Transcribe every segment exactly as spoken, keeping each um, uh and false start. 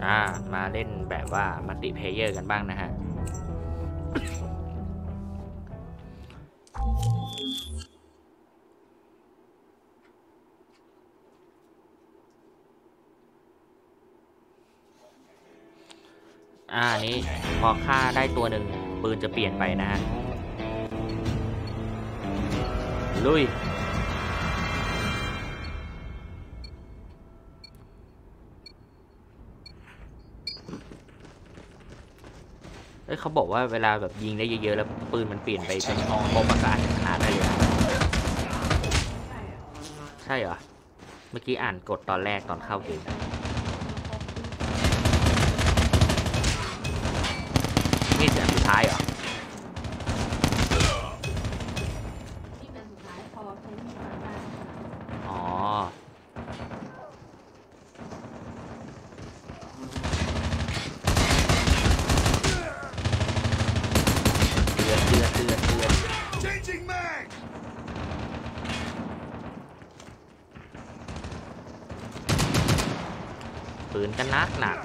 อ่ามาเล่นแบบว่ามัลติเพลเยอร์กันบ้างนะฮะอ่านี้พอฆ่าได้ตัวหนึ่งปืนจะเปลี่ยนไปนะฮะลุยเอ้ยเขาบอกว่าเวลาแบบยิงได้เยอะๆแล้วปืนมันเปลี่ยนไปเป็นคมอากาศขนาดได้เลยใช่เหรอเมื่อกี้อ่านกดตอนแรกตอนเข้าเกมนี่เสียงสุดท้ายเหรออ๋อเตือนเตือนเตือนเตือนปืนกันนักหนัก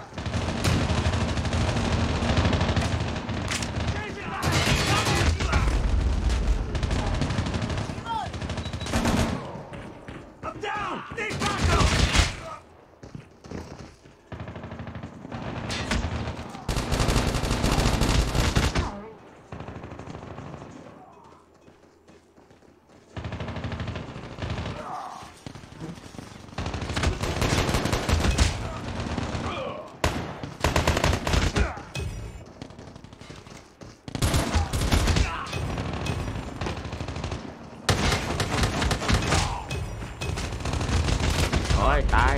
โอ้ยตาย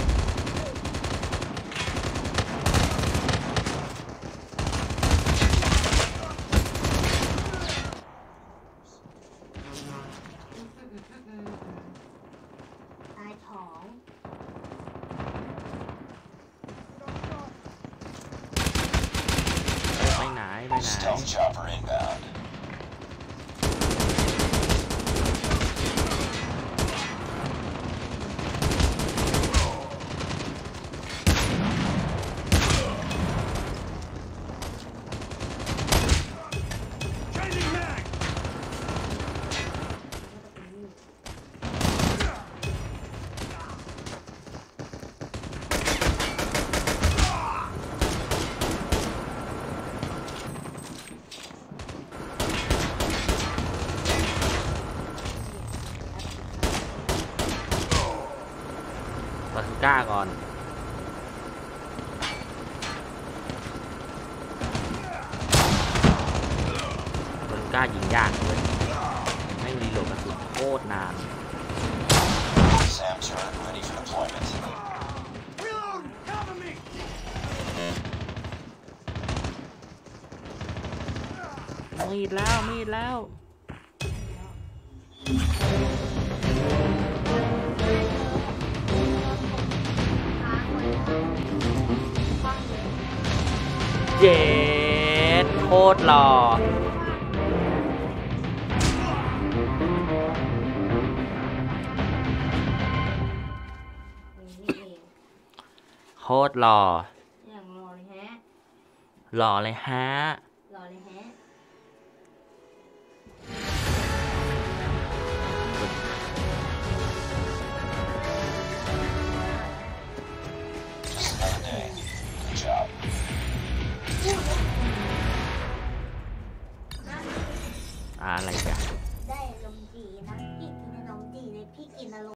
ตายของไปไหนไปไหนบาซูก้าก่อนบาซูก้ายิงยากเลยไม่รีโหลดกระสุนโคตรนานมีดแล้วมีดแล้วเจ็ดโคตรหล่อโคตรหล่ออย่างหล่อเลยฮะหล่อเลยฮะหล่อเลยฮะอะไรกันได้ลมดีนะพี่กินลมดีเลยพี่กินอารมณ์